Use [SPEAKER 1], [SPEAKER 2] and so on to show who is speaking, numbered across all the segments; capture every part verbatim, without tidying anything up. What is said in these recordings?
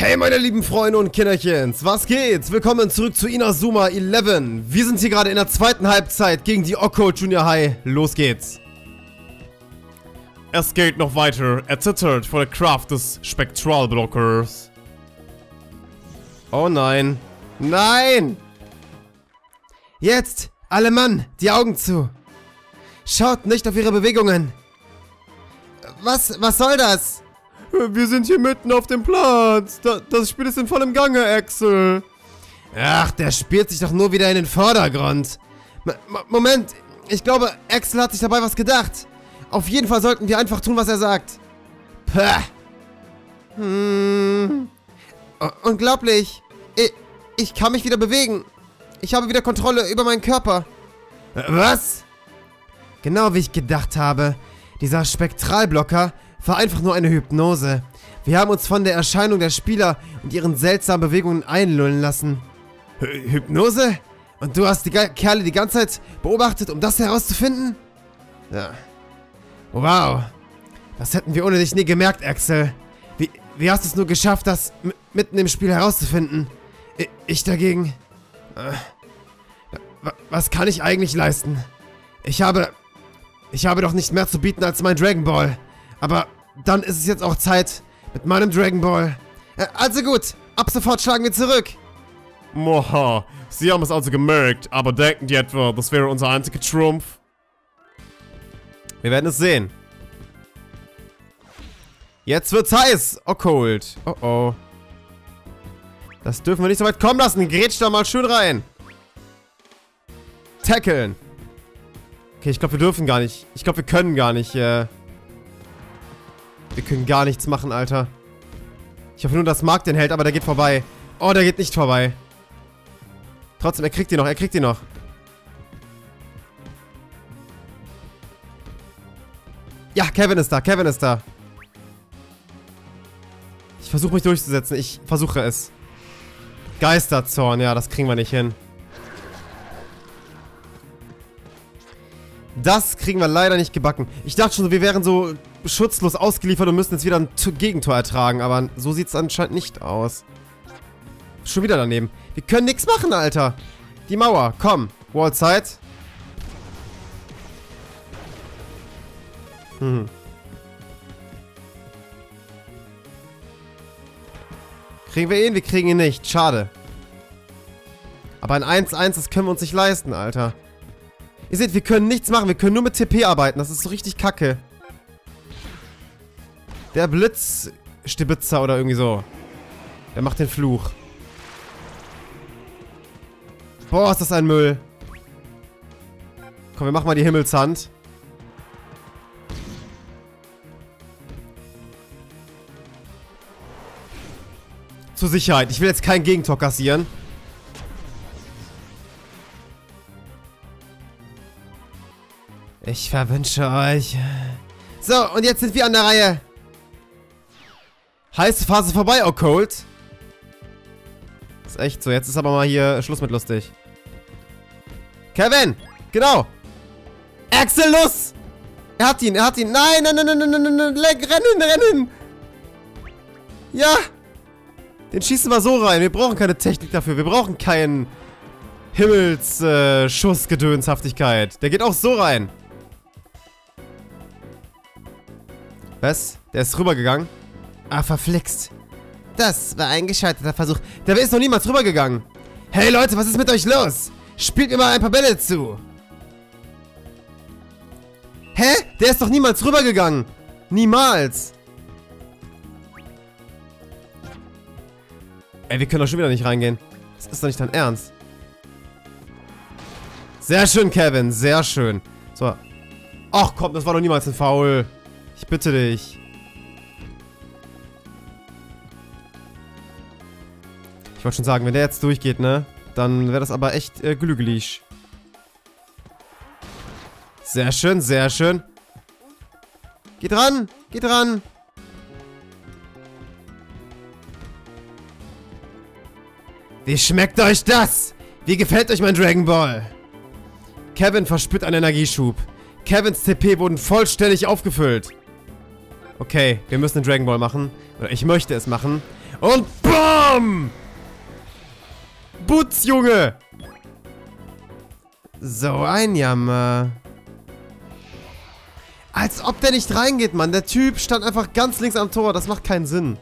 [SPEAKER 1] Hey meine lieben Freunde und Kinderchens, was geht's? Willkommen zurück zu Inazuma elf. Wir sind hier gerade in der zweiten Halbzeit gegen die Okkult Junior High. Los geht's. Es geht noch weiter, erzittert vor der Kraft des Spektralblockers. Oh nein. Nein! Jetzt, alle Mann, die Augen zu. Schaut nicht auf ihre Bewegungen. Was, was soll das? Wir sind hier mitten auf dem Platz. Das Spiel ist in vollem Gange, Axel. Ach, der spielt sich doch nur wieder in den Vordergrund. M Moment, ich glaube, Axel hat sich dabei was gedacht. Auf jeden Fall sollten wir einfach tun, was er sagt. Pah. Hm. Unglaublich. Ich, ich kann mich wieder bewegen. Ich habe wieder Kontrolle über meinen Körper. Was? Genau wie ich gedacht habe. Dieser Spektralblocker war einfach nur eine Hypnose. Wir haben uns von der Erscheinung der Spieler und ihren seltsamen Bewegungen einlullen lassen. Hy Hypnose? Und du hast die Ge Kerle die ganze Zeit beobachtet, um das herauszufinden? Ja. Wow. Das hätten wir ohne dich nie gemerkt, Axel. Wie, wie hast du es nur geschafft, das mitten im Spiel herauszufinden? I ich dagegen... Äh, was kann ich eigentlich leisten? Ich habe... Ich habe doch nicht mehr zu bieten als mein Dragon Ball. Aber dann ist es jetzt auch Zeit mit meinem Dragon Ball. Äh, also gut, ab sofort schlagen wir zurück. Moha, Sie haben es also gemerkt, aber denken die etwa, das wäre unser einziger Trumpf? Wir werden es sehen. Jetzt wird's heiß. Okkult. Oh oh. Das dürfen wir nicht so weit kommen lassen. Grätsch da mal schön rein. Tackeln. Okay, ich glaube, wir dürfen gar nicht. Ich glaube, wir können gar nicht. Äh wir können gar nichts machen, Alter. Ich hoffe nur, dass Mark den hält, aber der geht vorbei. Oh, der geht nicht vorbei. Trotzdem, er kriegt ihn noch. Er kriegt ihn noch. Ja, Kevin ist da. Kevin ist da. Ich versuche mich durchzusetzen. Ich versuche es. Geisterzorn. Ja, das kriegen wir nicht hin. Das kriegen wir leider nicht gebacken. Ich dachte schon, wir wären so schutzlos ausgeliefert und müssen jetzt wieder ein Gegentor ertragen. Aber so sieht es anscheinend nicht aus. Schon wieder daneben. Wir können nichts machen, Alter. Die Mauer. Komm. Wallside. Hm. Kriegen wir ihn? Wir kriegen ihn nicht. Schade. Aber ein eins eins, das können wir uns nicht leisten, Alter. Ihr seht, wir können nichts machen. Wir können nur mit T P arbeiten. Das ist so richtig kacke. Der Blitzstibitzer oder irgendwie so. Der macht den Fluch. Boah, ist das ein Müll. Komm, wir machen mal die Himmelshand. Zur Sicherheit. Ich will jetzt kein Gegentor kassieren. Ich verwünsche euch. So, und jetzt sind wir an der Reihe. Heiße Phase vorbei, Okkult. Ist echt so. Jetzt ist aber mal hier Schluss mit lustig. Kevin! Genau! Axel, los! Er hat ihn, er hat ihn. Nein, nein, nein, nein, nein, nein, nein, rennen, rennen! Ja! Den schießen wir so rein. Wir brauchen keine Technik dafür. Wir brauchen keinen Himmelsschussgedönshaftigkeit. Der geht auch so rein. Was? Der ist rübergegangen? Ah, verflixt. Das war ein gescheiterter Versuch. Der ist noch niemals rübergegangen. Hey Leute, was ist mit euch los? Spielt mir mal ein paar Bälle zu. Hä? Der ist doch niemals rübergegangen. Niemals. Ey, wir können doch schon wieder nicht reingehen. Das ist doch nicht dein Ernst. Sehr schön, Kevin. Sehr schön. So. Ach komm, das war doch niemals ein Foul. Ich bitte dich. Ich wollte schon sagen, wenn der jetzt durchgeht, ne? Dann wäre das aber echt äh, glügelisch. Sehr schön, sehr schön. Geht ran, geht ran. Wie schmeckt euch das? Wie gefällt euch mein Dragon Ball? Kevin verspürt einen Energieschub. Kevins T P wurden vollständig aufgefüllt. Okay, wir müssen den Dragon Ball machen. Oder ich möchte es machen. Und BAM! Butz, Junge! So ein Jammer. Als ob der nicht reingeht, Mann. Der Typ stand einfach ganz links am Tor. Das macht keinen Sinn.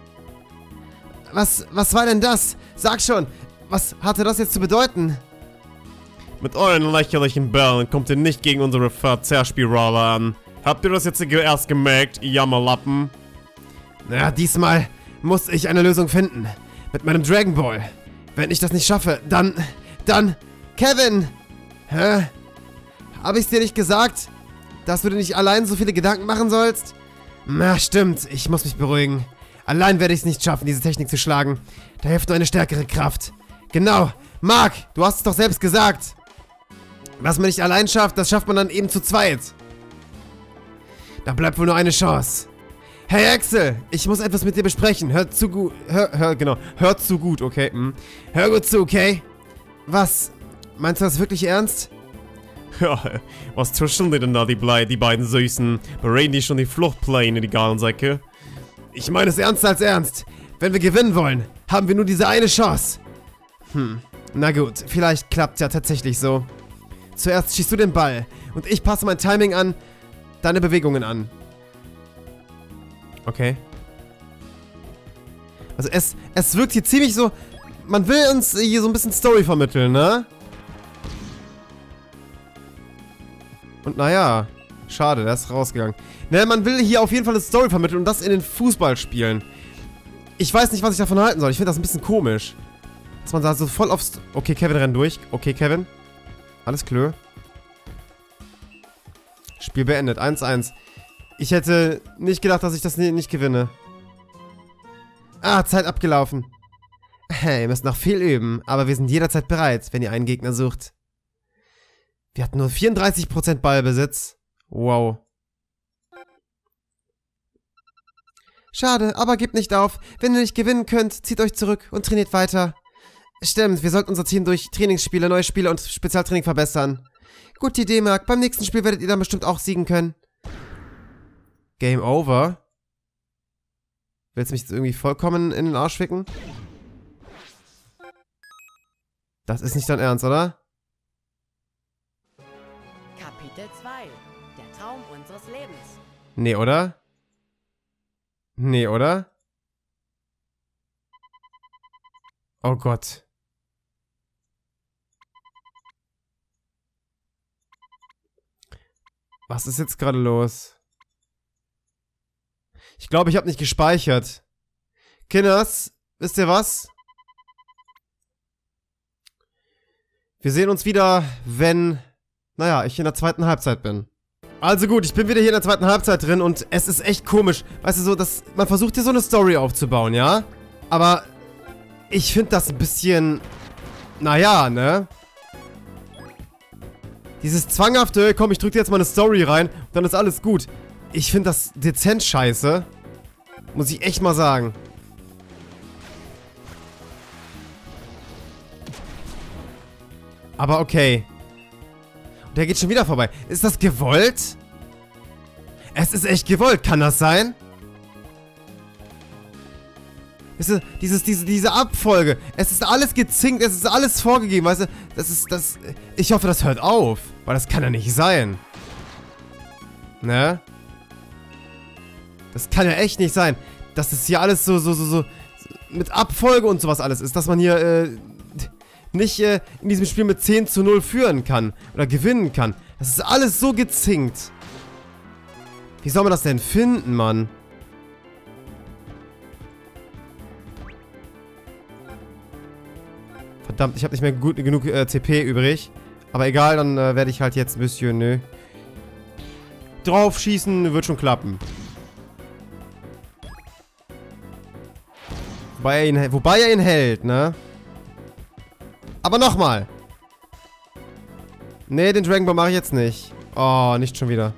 [SPEAKER 1] Was, was war denn das? Sag schon. Was hatte das jetzt zu bedeuten?
[SPEAKER 2] Mit euren lächerlichen Bällen kommt ihr nicht gegen unsere Verzerrspirale an. Habt ihr das jetzt erst gemerkt, ihr Jammerlappen?
[SPEAKER 1] Na, diesmal muss ich eine Lösung finden. Mit meinem Dragon Ball. Wenn ich das nicht schaffe, dann... Dann... Kevin! Hä? Hab ich's dir nicht gesagt? Dass du dir nicht allein so viele Gedanken machen sollst? Na, stimmt. Ich muss mich beruhigen. Allein werde ich es nicht schaffen, diese Technik zu schlagen. Da hilft nur eine stärkere Kraft. Genau. Mark, du hast es doch selbst gesagt. Was man nicht allein schafft, das schafft man dann eben zu zweit. Da bleibt wohl nur eine Chance. Hey Axel, ich muss etwas mit dir besprechen. Hör zu gut. Hör, hör, genau. Hör zu gut, okay? Hm. Hör gut zu, okay? Was? Meinst du das wirklich ernst?
[SPEAKER 2] Ja, was tuscheln die denn da, die, Blei, die beiden Süßen? Bereden die schon die Fluchtpläne, die geilen Säcke?
[SPEAKER 1] Ich meine es ernst als ernst. Wenn wir gewinnen wollen, haben wir nur diese eine Chance. Hm, na gut, vielleicht klappt ja tatsächlich so. Zuerst schießt du den Ball und ich passe mein Timing an, deine Bewegungen an. Okay. Also es, es wirkt hier ziemlich so... Man will uns hier so ein bisschen Story vermitteln, ne? Und naja, schade, der ist rausgegangen. Ne, man will hier auf jeden Fall eine Story vermitteln und das in den Fußballspielen. Ich weiß nicht, was ich davon halten soll. Ich finde das ein bisschen komisch. Dass man da so voll aufs... Okay, Kevin rennt durch. Okay, Kevin. Alles klar. Spiel beendet. eins eins. Ich hätte nicht gedacht, dass ich das nicht gewinne. Ah, Zeit abgelaufen. Hey, ihr müsst noch viel üben, aber wir sind jederzeit bereit, wenn ihr einen Gegner sucht. Wir hatten nur vierunddreißig Prozent Ballbesitz. Wow. Schade, aber gebt nicht auf. Wenn ihr nicht gewinnen könnt, zieht euch zurück und trainiert weiter. Stimmt, wir sollten unser Team durch Trainingsspiele, neue Spiele und Spezialtraining verbessern. Gute Idee, Marc. Beim nächsten Spiel werdet ihr dann bestimmt auch siegen können. Game over? Willst du mich jetzt irgendwie vollkommen in den Arsch ficken? Das ist nicht dein Ernst, oder?
[SPEAKER 3] Kapitel zwei. Der Traum unseres Lebens.
[SPEAKER 1] Nee, oder? Nee, oder? Oh Gott. Was ist jetzt gerade los? Ich glaube, ich habe nicht gespeichert. Kinders, wisst ihr was? Wir sehen uns wieder, wenn, naja, ich in der zweiten Halbzeit bin. Also gut, ich bin wieder hier in der zweiten Halbzeit drin und es ist echt komisch. Weißt du, so, dass man versucht hier so eine Story aufzubauen, ja? Aber ich finde das ein bisschen, naja, ne? Dieses zwanghafte, komm, ich drück dir jetzt mal eine Story rein und dann ist alles gut. Ich finde das dezent scheiße. Muss ich echt mal sagen. Aber okay. Und der geht schon wieder vorbei. Ist das gewollt? Es ist echt gewollt. Kann das sein? Weißt du, dieses, diese, diese Abfolge. Es ist alles gezinkt. Es ist alles vorgegeben. Weißt du, das ist, das... Ich hoffe, das hört auf. Weil das kann ja nicht sein. Ne? Das kann ja echt nicht sein. Dass das hier alles so, so, so, so... mit Abfolge und sowas alles ist. Dass man hier, äh... nicht äh, in diesem Spiel mit zehn zu null führen kann. Oder gewinnen kann. Das ist alles so gezinkt. Wie soll man das denn finden, Mann? Verdammt, ich habe nicht mehr gut, genug äh, C P übrig. Aber egal, dann äh, werde ich halt jetzt ein bisschen, nö. Draufschießen wird schon klappen. Wobei er ihn, wobei er ihn hält, ne? Aber nochmal. Nee, den Dragon Ball mache ich jetzt nicht. Oh, nicht schon wieder.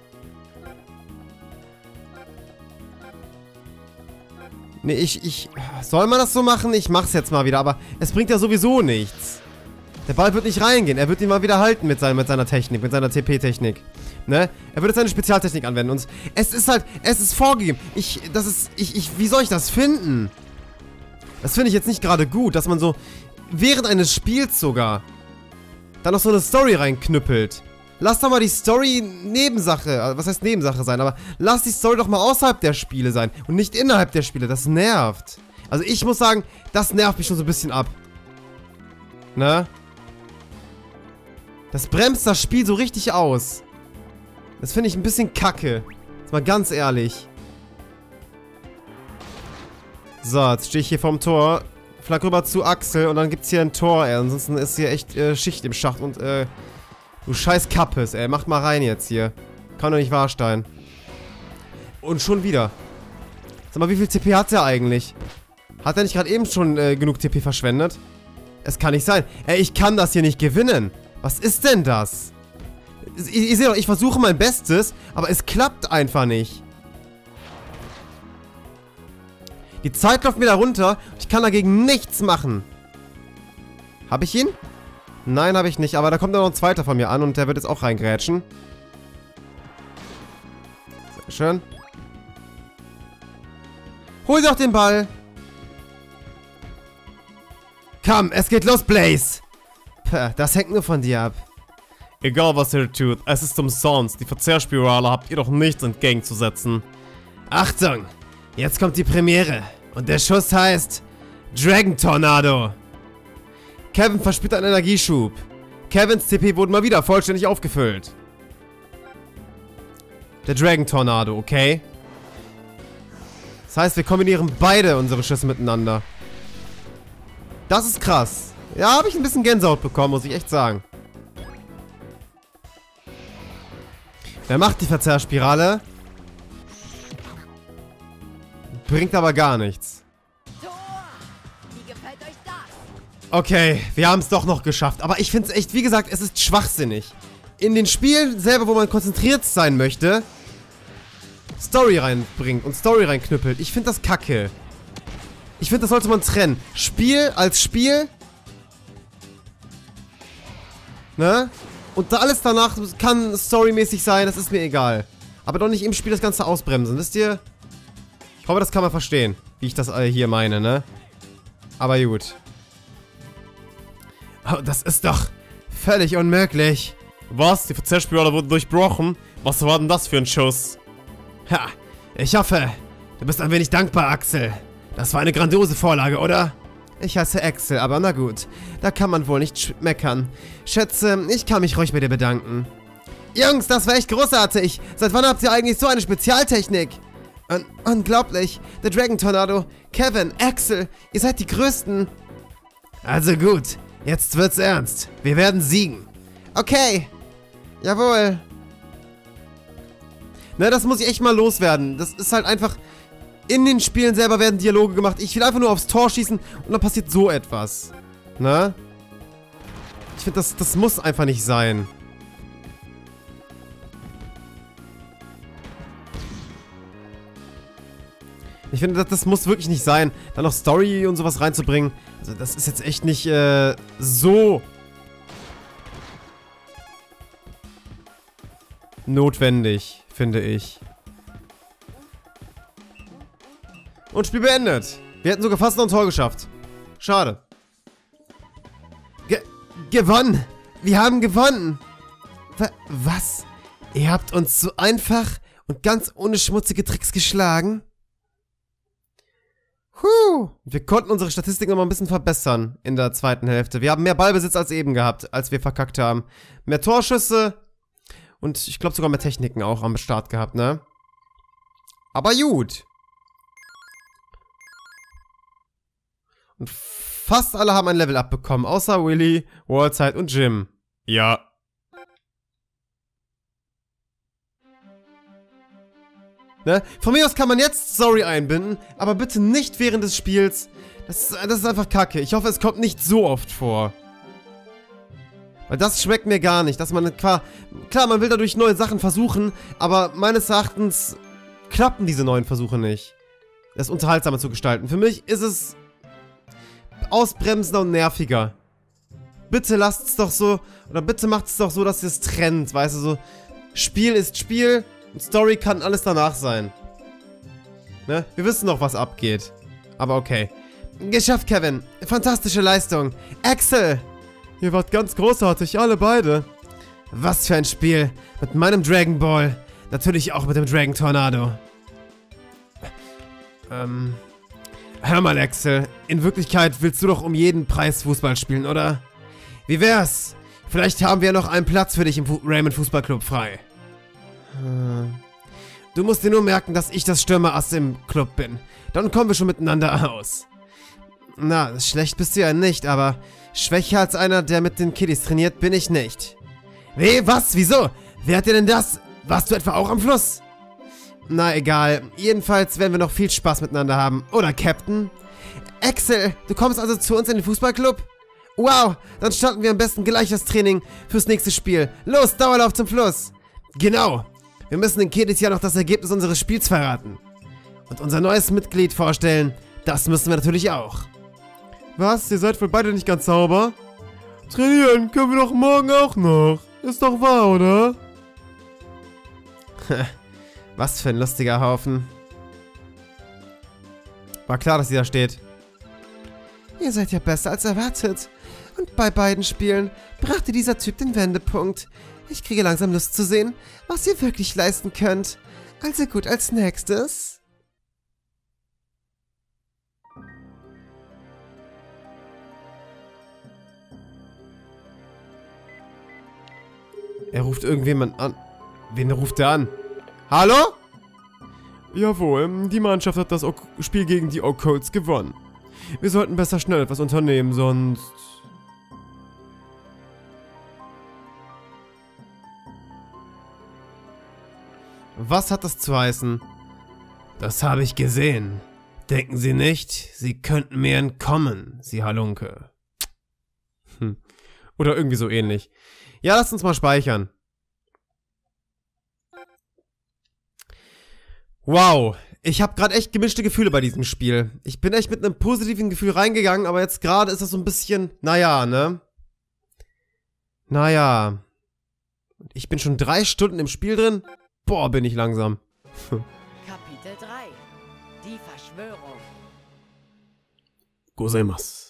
[SPEAKER 1] Nee, ich, ich... Soll man das so machen? Ich mach's jetzt mal wieder, aber es bringt ja sowieso nichts. Der Ball wird nicht reingehen. Er wird ihn mal wieder halten mit, sein, mit seiner Technik, mit seiner T P-Technik. Ne? Er wird jetzt seine Spezialtechnik anwenden. Und es ist halt... Es ist vorgegeben. Ich... Das ist... Ich... ich wie soll ich das finden? Das finde ich jetzt nicht gerade gut, dass man so während eines Spiels sogar dann noch so eine Story reinknüppelt. Lass doch mal die Story Nebensache, was heißt Nebensache sein, aber lass die Story doch mal außerhalb der Spiele sein und nicht innerhalb der Spiele. Das nervt. Also ich muss sagen, das nervt mich schon so ein bisschen ab. Ne? Das bremst das Spiel so richtig aus. Das finde ich ein bisschen kacke. Jetzt mal ganz ehrlich. So, jetzt stehe ich hier vorm Tor. Flag rüber zu Axel und dann gibt's hier ein Tor, ey. Ansonsten ist hier echt äh, Schicht im Schacht und, äh... Du scheiß Kappes, ey. Macht mal rein jetzt hier. Kann doch nicht wahr sein. Und schon wieder. Sag mal, wie viel T P hat der eigentlich? Hat er nicht gerade eben schon äh, genug T P verschwendet? Es kann nicht sein. Ey, ich kann das hier nicht gewinnen. Was ist denn das? Ihr, ihr seht doch, ich versuche mein Bestes, aber es klappt einfach nicht. Die Zeit läuft mir da runter. Ich kann dagegen nichts machen. Hab ich ihn? Nein, habe ich nicht. Aber da kommt noch ein zweiter von mir an und der wird jetzt auch reingrätschen. Sehr schön. Hol doch den Ball. Komm, es geht los, Blaze. Puh, das hängt nur von dir ab.
[SPEAKER 2] Egal was ihr tut, es ist umsonst. Die Verzehrspirale habt ihr doch nichts entgegenzusetzen.
[SPEAKER 1] Achtung, jetzt kommt die Premiere. Und der Schuss heißt Dragon Tornado. Kevin verspürt einen Energieschub. Kevins T P wurden mal wieder vollständig aufgefüllt. Der Dragon Tornado, okay? Das heißt, wir kombinieren beide unsere Schüsse miteinander. Das ist krass. Ja, habe ich ein bisschen Gänsehaut bekommen, muss ich echt sagen. Wer macht die Verzerrspirale? Bringt aber gar nichts. Okay, wir haben es doch noch geschafft. Aber ich finde es echt, wie gesagt, es ist schwachsinnig. In den Spielen selber, wo man konzentriert sein möchte, Story reinbringt und Story reinknüppelt. Ich finde das kacke. Ich finde, das sollte man trennen. Spiel als Spiel. Ne? Und da alles danach kann storymäßig sein, das ist mir egal. Aber doch nicht im Spiel das Ganze ausbremsen, wisst ihr? Ich hoffe, das kann man verstehen, wie ich das hier meine, ne? Aber gut. Oh, das ist doch völlig unmöglich.
[SPEAKER 2] Was? Die Verzehrspirale wurde durchbrochen? Was war denn das für ein Schuss?
[SPEAKER 1] Ha, ich hoffe, du bist ein wenig dankbar, Axel. Das war eine grandiose Vorlage, oder? Ich heiße Axel, aber na gut. Da kann man wohl nicht meckern. Schätze, ich kann mich ruhig bei dir bedanken. Jungs, das war echt großartig. Seit wann habt ihr eigentlich so eine Spezialtechnik? Un unglaublich. Der Dragon Tornado. Kevin, Axel, ihr seid die Größten. Also gut. Jetzt wird's ernst. Wir werden siegen. Okay. Jawohl. Ne, das muss ich echt mal loswerden. Das ist halt einfach... In den Spielen selber werden Dialoge gemacht. Ich will einfach nur aufs Tor schießen und dann passiert so etwas. Ne? Ich finde, das, das muss einfach nicht sein. Ich finde, das, das muss wirklich nicht sein, da noch Story und sowas reinzubringen. Also das ist jetzt echt nicht äh, so notwendig, finde ich. Und Spiel beendet. Wir hätten sogar fast noch ein Tor geschafft. Schade. Ge gewonnen. Wir haben gewonnen. Wa was? Ihr habt uns so einfach und ganz ohne schmutzige Tricks geschlagen? Huh. Wir konnten unsere Statistik noch mal ein bisschen verbessern in der zweiten Hälfte. Wir haben mehr Ballbesitz als eben gehabt, als wir verkackt haben. Mehr Torschüsse und ich glaube sogar mehr Techniken auch am Start gehabt, ne? Aber gut. Und fast alle haben ein Level abbekommen, außer Willy, Wallside und Jim.
[SPEAKER 2] Ja.
[SPEAKER 1] Ne? Von mir aus kann man jetzt Story einbinden, aber bitte nicht während des Spiels. Das, das ist einfach kacke. Ich hoffe, es kommt nicht so oft vor. Weil das schmeckt mir gar nicht, dass man klar, klar, man will dadurch neue Sachen versuchen, aber meines Erachtens klappen diese neuen Versuche nicht. Das unterhaltsamer zu gestalten. Für mich ist es ausbremsender und nerviger. Bitte lasst es doch so, oder bitte macht es doch so, dass ihr es trennt, weißt du, so, Spiel ist Spiel und Story kann alles danach sein. Ne? Wir wissen doch, was abgeht. Aber okay. Geschafft, Kevin. Fantastische Leistung. Axel!
[SPEAKER 2] Ihr wart ganz großartig, alle beide.
[SPEAKER 1] Was für ein Spiel. Mit meinem Dragon Ball. Natürlich auch mit dem Dragon Tornado. Ähm... Hör mal, Axel. In Wirklichkeit willst du doch um jeden Preis Fußball spielen, oder? Wie wär's? Vielleicht haben wir noch einen Platz für dich im Fu- Raymond Fußballclub frei. Hm. Du musst dir nur merken, dass ich das Stürmerass im Club bin. Dann kommen wir schon miteinander aus. Na, schlecht bist du ja nicht, aber schwächer als einer, der mit den Kiddies trainiert, bin ich nicht. Wie? Was? Wieso? Wer hat dir denn das? Warst du etwa auch am Fluss? Na, egal. Jedenfalls werden wir noch viel Spaß miteinander haben. Oder, Captain? Axel, du kommst also zu uns in den Fußballclub? Wow, dann starten wir am besten gleich das Training fürs nächste Spiel. Los, Dauerlauf zum Fluss. Genau. Wir müssen den Kiddies ja noch das Ergebnis unseres Spiels verraten. Und unser neues Mitglied vorstellen. Das müssen wir natürlich auch.
[SPEAKER 2] Was? Ihr seid wohl beide nicht ganz sauber? Trainieren können wir doch morgen auch noch. Ist doch wahr, oder?
[SPEAKER 1] Was für ein lustiger Haufen. War klar, dass sie da steht. Ihr seid ja besser als erwartet. Und bei beiden Spielen brachte dieser Typ den Wendepunkt. Ich kriege langsam Lust zu sehen, was ihr wirklich leisten könnt. Also gut, als nächstes. Er ruft irgendjemand an. Wen ruft er an? Hallo?
[SPEAKER 2] Jawohl, die Mannschaft hat das o Spiel gegen die Okkults gewonnen. Wir sollten besser schnell etwas unternehmen, sonst...
[SPEAKER 1] Was hat das zu heißen? Das habe ich gesehen. Denken Sie nicht, Sie könnten mir entkommen, Sie Halunke.
[SPEAKER 2] Hm. Oder irgendwie so ähnlich.
[SPEAKER 1] Ja, lasst uns mal speichern. Wow, ich habe gerade echt gemischte Gefühle bei diesem Spiel. Ich bin echt mit einem positiven Gefühl reingegangen, aber jetzt gerade ist das so ein bisschen, naja, ne? Naja. Ich bin schon drei Stunden im Spiel drin. Boah, bin ich langsam.
[SPEAKER 3] Kapitel drei. Die Verschwörung.
[SPEAKER 2] Gozaimasu.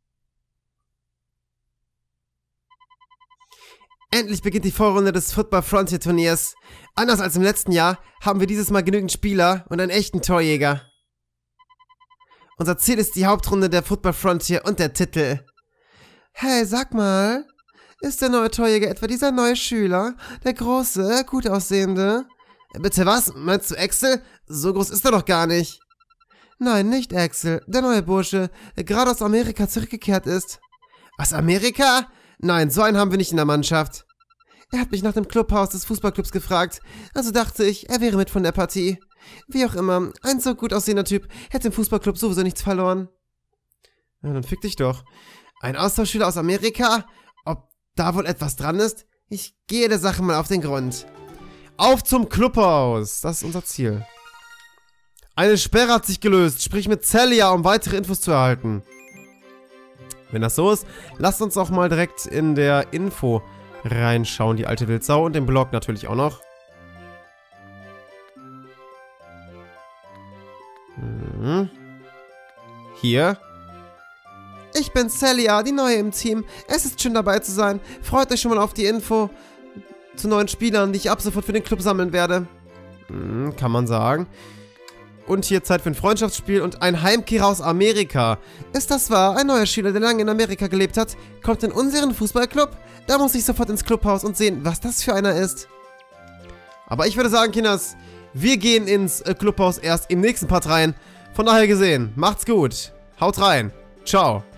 [SPEAKER 1] Endlich beginnt die Vorrunde des Football Frontier Turniers. Anders als im letzten Jahr haben wir dieses Mal genügend Spieler und einen echten Torjäger. Unser Ziel ist die Hauptrunde der Football Frontier und der Titel. Hey, sag mal, ist der neue Torjäger etwa dieser neue Schüler? Der große, gut aussehende? Bitte was? Meinst du Axel? So groß ist er doch gar nicht. Nein, nicht Axel. Der neue Bursche, der gerade aus Amerika zurückgekehrt ist. Aus Amerika? Nein, so einen haben wir nicht in der Mannschaft. Er hat mich nach dem Clubhaus des Fußballclubs gefragt, also dachte ich, er wäre mit von der Partie. Wie auch immer, ein so gut aussehender Typ hätte im Fußballclub sowieso nichts verloren. Ja, dann fick dich doch. Ein Austauschschüler aus Amerika? Ob da wohl etwas dran ist? Ich gehe der Sache mal auf den Grund. Auf zum Clubhaus! Das ist unser Ziel. Eine Sperre hat sich gelöst. Sprich mit Celia, um weitere Infos zu erhalten. Wenn das so ist, lasst uns auch mal direkt in der Info reinschauen. Die alte Wildsau und den Blog natürlich auch noch. Mhm. Hier. Ich bin Celia, die Neue im Team. Es ist schön dabei zu sein. Freut euch schon mal auf die Info zu neuen Spielern, die ich ab sofort für den Club sammeln werde. Mhm, kann man sagen. Und hier Zeit für ein Freundschaftsspiel und ein Heimkehrer aus Amerika. Ist das wahr? Ein neuer Schüler, der lange in Amerika gelebt hat, kommt in unseren Fußballclub? Da muss ich sofort ins Clubhaus und sehen, was das für einer ist. Aber ich würde sagen, Kinders, wir gehen ins äh, Clubhaus erst im nächsten Part rein. Von daher gesehen, macht's gut. Haut rein. Ciao.